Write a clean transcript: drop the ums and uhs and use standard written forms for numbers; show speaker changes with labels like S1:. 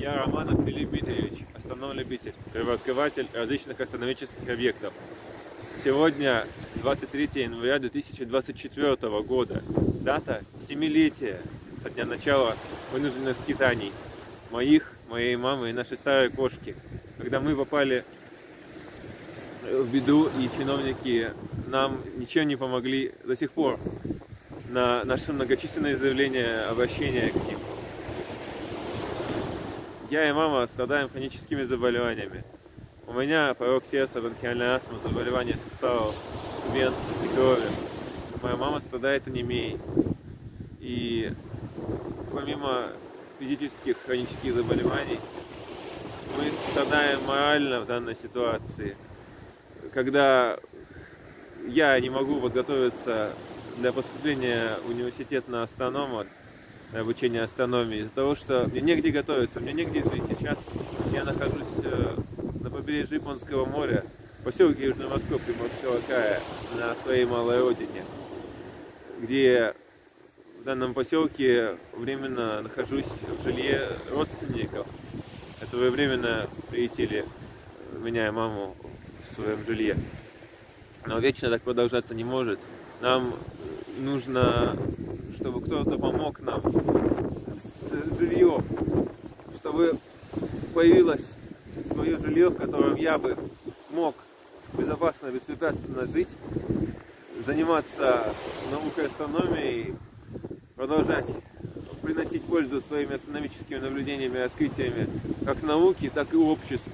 S1: Я Романов Филипп Дмитриевич, астрономлюбитель, первооткрыватель различных астрономических объектов. Сегодня 23 января 2024 года, дата 7-летия со дня начала вынужденных скитаний моей мамы и нашей старой кошки. Когда мы попали в беду, и чиновники нам ничем не помогли до сих пор на наши многочисленные заявления, обращения к ним. Я и мама страдаем хроническими заболеваниями. У меня порок сердца, бронхиальная астма, заболевания суставов, вен и крови. Моя мама страдает анемией. И помимо физических хронических заболеваний, мы страдаем морально в данной ситуации. Когда я не могу подготовиться для поступления в университет на астронома, на обучение астрономии, из-за того, что мне негде готовиться, мне негде жить. Сейчас я нахожусь на побережье Японского моря, в поселке Южный Москов Приморского края, на своей малой родине, где в данном поселке временно нахожусь в жилье родственников, которые временно приютили меня и маму в своем жилье. Но вечно так продолжаться не может. Нам нужно, чтобы кто-то помог нам с жильем, чтобы появилось свое жилье, в котором я бы мог безопасно, беспрепятственно жить, заниматься наукой, астрономией, продолжать приносить пользу своими астрономическими наблюдениями и открытиями как науке, так и обществу.